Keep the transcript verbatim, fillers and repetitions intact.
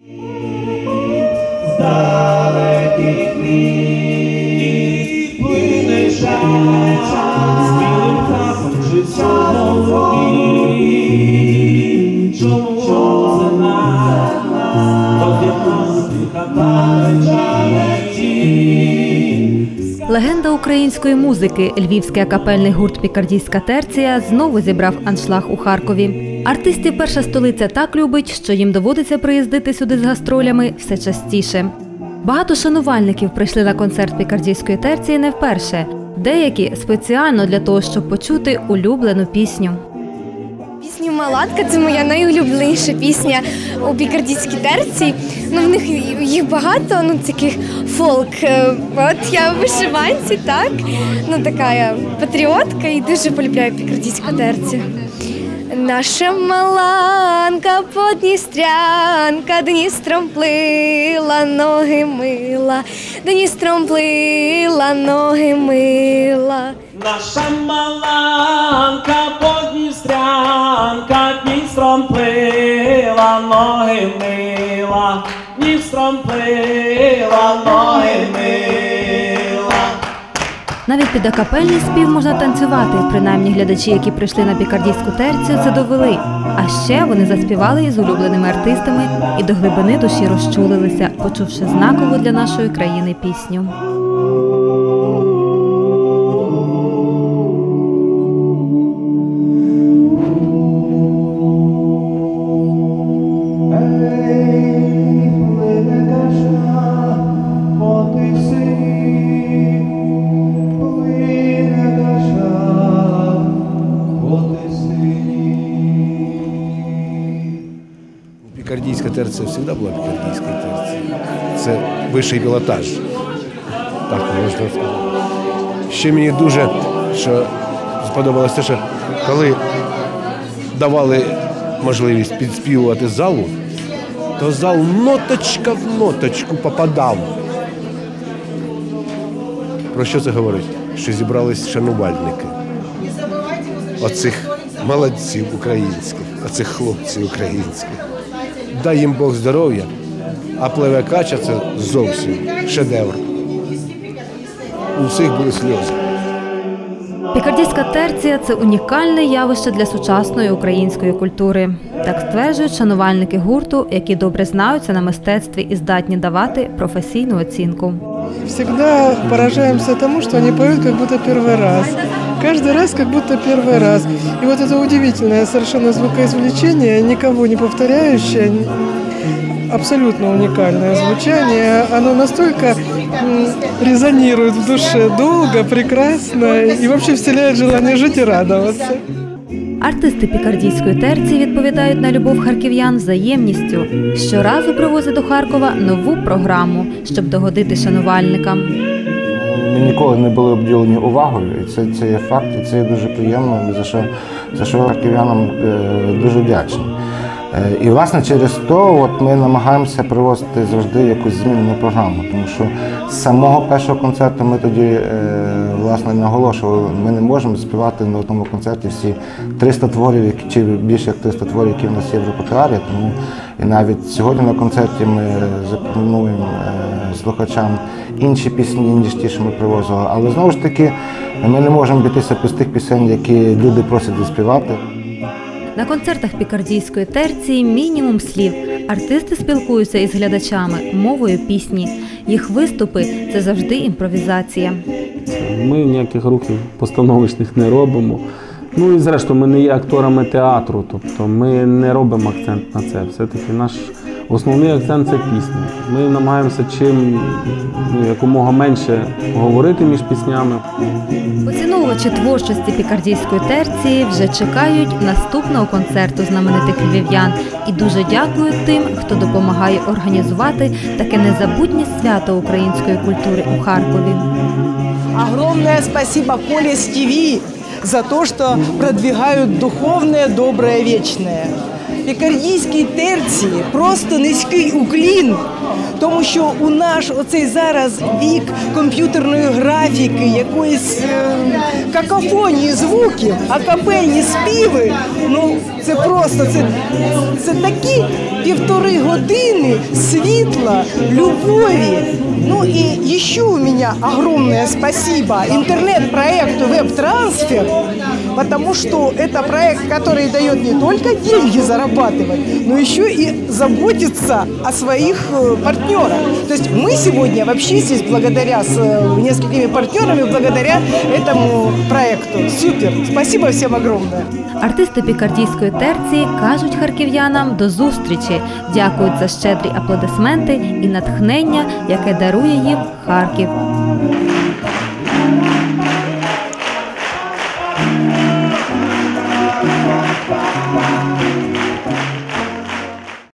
Легенда української музики, львівський акапельний гурт «Пікардійська терція» знову зібрав аншлаг у Харкові. Артистів перша столиця так любить, що їм доводиться приїздити сюди з гастролями все частіше. Багато шанувальників прийшли на концерт «Пікардійської терції» не вперше. Деякі спеціально для того, щоб почути улюблену пісню. Пісня «Маланка» – це моя найулюбленіша пісня у «Пікардійській терції». Ну, в них їх багато, ну, таких фолк. От я в вишиванці, так. Ну, така я патріотка і дуже полюбляю «Пікардійську терцію». Наша маланка подністрянка Дністром плила, ноги мила, Дністром плила, ноги мила. Наша маланка подністрянка Дністром плила, ноги мила, Дністром плила, ноги мила. Навіть під акапельний спів можна танцювати, принаймні глядачі, які прийшли на «Пікардійську терцію», це довели. А ще вони заспівали із улюбленими артистами і до глибини душі розчулилися, почувши знакову для нашої країни пісню. Пікардійська терція завжди була пікардійською терцією. Це вищий пілотаж. Так можна сказати. Ще мені дуже що сподобалося те, що коли давали можливість підспівувати залу, то зал ноточка в ноточку попадав. Про що це говорить? Що зібрались шанувальники оцих молодців українських, оцих хлопців українських. Дай їм Бог здоров'я, а пливе кача – це зовсім шедевр. У всіх були сльози. Пікардійська терція – це унікальне явище для сучасної української культури. Так стверджують шанувальники гурту, які добре знаються на мистецтві і здатні давати професійну оцінку. Всегда поражаемся тому, что они поют как будто первый раз. Каждый раз как будто первый раз. И вот это удивительное совершенно звукоизвлечение, никого не повторяющее, абсолютно уникальное звучание. Оно настолько резонирует в душе долго, прекрасно и вообще вселяет желание жить и радоваться. Артисти «Пікардійської терції» відповідають на любов харків'ян взаємністю. Щоразу привозять до Харкова нову програму, щоб догодити шанувальникам. Ми ніколи не були обділені увагою, і це, це є факт, і це є дуже приємно, за що, за що харків'янам е, дуже вдячні. Е, і, власне, через то от ми намагаємося привозити завжди якусь змінну програму, тому що з самого першого концерту ми тоді, е, власне, наголошували, ми не можемо співати на одному концерті всі триста творів, які, чи більше як триста творів, які в нас є в репертуарі, тому і навіть сьогодні на концерті ми запропонуємо е, слухачам інші пісні, ніж ті, що ми привозили. Але знову ж таки, ми не можемо битися без тих пісень, які люди просять заспівати. На концертах «Пікардійської терції» мінімум слів. Артисти спілкуються із глядачами мовою пісні. Їх виступи – це завжди імпровізація. Ми ніяких рухів постановочних не робимо. Ну і зрештою, ми не є акторами театру, тобто ми не робимо акцент на це. Все-таки наш основний акцент – це пісня. Ми намагаємося чим ну, якомога менше говорити між піснями. Поціновувачі творчості «Пікардійської терції» вже чекають наступного концерту знаменитих львів'ян і дуже дякують тим, хто допомагає організувати таке незабутнє свято української культури у Харкові. Огромное спасибо Коле с ТВ за то, что продвигают духовное, доброе, вечное. Пікардійській терції просто низький уклін, тому що у наш оцей зараз вік комп'ютерної графіки, якоїсь е, какофонії звуків, акапельні співи, ну Це просто, це, це такі півтори години світла, любові. Ну и еще у меня огромное спасибо интернет-проекту «Веб-трансфер», потому что это проект, который дает не только деньги зарабатывать, но еще и заботиться о своих партнерах. То есть мы сегодня вообще здесь благодаря с несколькими партнерами, благодаря этому проекту. Супер! Спасибо всем огромное! Артисти пікардійської терції кажуть харків'янам до зустрічі, дякують за щедрі аплодисменти і натхнення, яке дарує їм Харків.